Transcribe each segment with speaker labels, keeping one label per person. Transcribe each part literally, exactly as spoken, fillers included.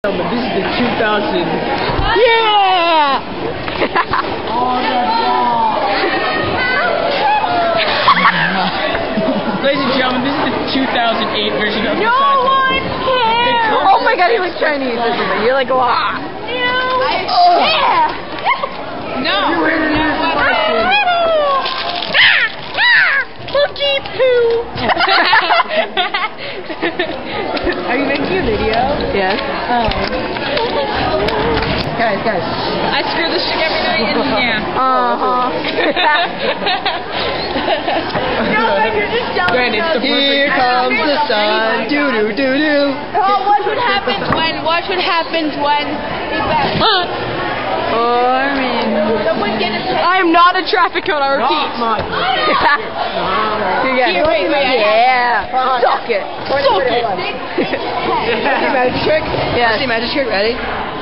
Speaker 1: But this is the two thousand.
Speaker 2: Yeah!
Speaker 1: Oh, that's wrong. Ladies and gentlemen, this is the two thousand eight version of the
Speaker 2: No one cares! Oh my god, he looks Chinese, isn't he? You're like, wow. No. Oh. Yeah! No.
Speaker 1: You hit it as question.
Speaker 2: Cookie poo! Are you making a video? Yes. Oh.
Speaker 1: Guys, guys.
Speaker 3: I screw this shit every night and yeah.
Speaker 2: Uh-huh. No, you're just jealous.
Speaker 1: Benn, it's the
Speaker 4: Here comes the sun. Doo doo doo doo.
Speaker 3: Oh, watch what happens when, watch what happens when he back. Someone get a
Speaker 2: I am not a traffic cone, I repeat.
Speaker 1: Not my
Speaker 2: Here,
Speaker 3: wait, wait,
Speaker 2: yeah. Suck it. Suck it.
Speaker 4: See magic trick?
Speaker 2: Yes.
Speaker 4: See magic trick? Ready?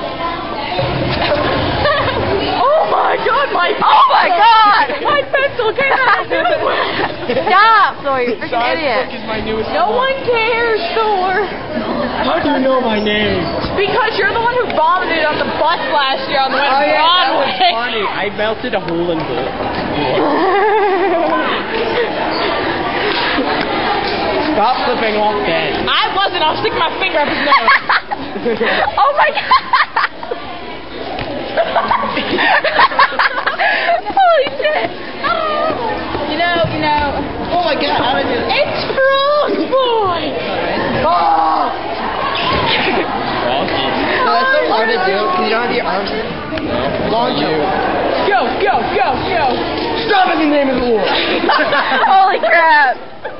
Speaker 2: Oh my god, my Oh my god! My pencil came out of nowhere. Stop, Thor, you freaking idiot.
Speaker 1: Is my newest
Speaker 2: No one cares, Thor.
Speaker 1: How do you know my name?
Speaker 2: Because you're the one who vomited on the bus last year on the way to
Speaker 1: Oh, yeah, that was
Speaker 2: Broadway.
Speaker 1: funny. I melted a hole in the Stop flipping off Benn.
Speaker 2: I wasn't. I'll stick my finger up his nose. Oh my god. Holy shit.
Speaker 3: You know, you know.
Speaker 4: Oh my god, how did I do this?
Speaker 2: It's Frog Boy.
Speaker 4: Oh!
Speaker 1: Froggy.
Speaker 4: No, that's so hard to do because you don't have your arms. Long jump.
Speaker 2: Go, go, go, go.
Speaker 4: Stop in the name of the Lord.
Speaker 2: Holy crap.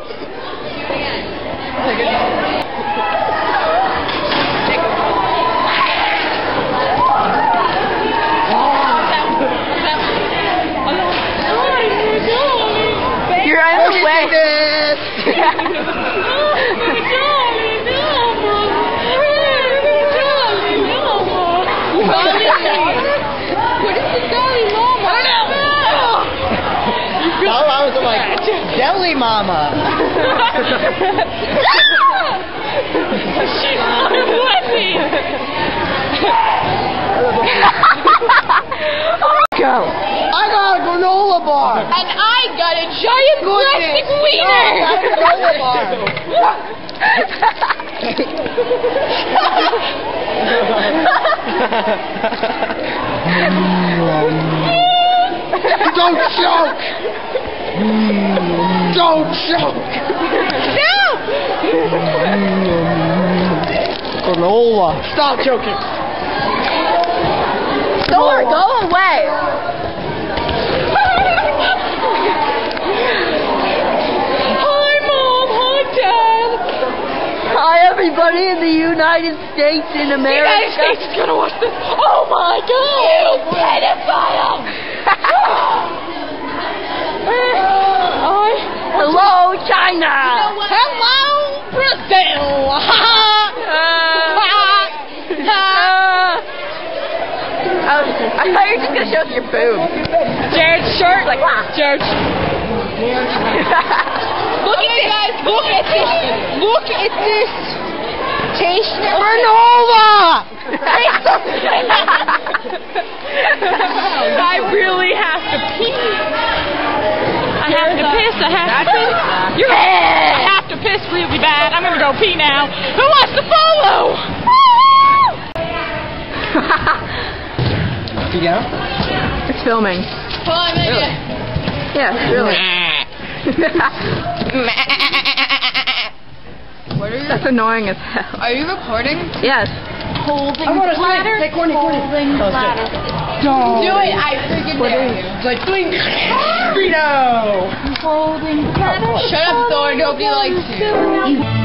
Speaker 2: You're in the way.
Speaker 3: What is the dolly llama?
Speaker 4: I don't know. Oh, I was like, Jelly Mama.
Speaker 2: She's my pussy. Go.
Speaker 4: I got a granola bar.
Speaker 3: And I got a giant plastic wiener!
Speaker 4: No, I got a granola bar. Don't choke! Don't choke!
Speaker 3: No!
Speaker 4: Granola. Stop choking.
Speaker 2: Thor, go away. Hi, Mom. Hi, Dad. Hi, everybody in the United States in America. The United States is gonna watch this. Oh my God! You pedophile! Hi. Hello, China.
Speaker 3: Hello, Brazil!
Speaker 2: Oh, I thought you were just gonna show us your boob. Jared's shirt, like, wow. Jared.
Speaker 3: Look at this, guys! Look at this! Look at this! Taste
Speaker 4: Granola!
Speaker 2: I really have to pee. I have to piss. I have to piss. You're I have to piss really bad. I'm gonna go pee now. Who wants to follow?
Speaker 4: You go?
Speaker 2: It's filming.
Speaker 3: Hold on a minute.
Speaker 2: Yeah, really.
Speaker 3: What are you?
Speaker 2: That's annoying as hell.
Speaker 3: Are you recording?
Speaker 2: Yes.
Speaker 3: Holding
Speaker 4: I want to
Speaker 3: bladder.
Speaker 4: Hey, corny, corny.
Speaker 3: Holding
Speaker 4: Oh,
Speaker 3: bladder.
Speaker 4: Don't.
Speaker 3: Do it. I freaking dare you.
Speaker 4: It's like doing Speedo.
Speaker 3: Holding bladder. Shut up, Thor. Nobody likes you.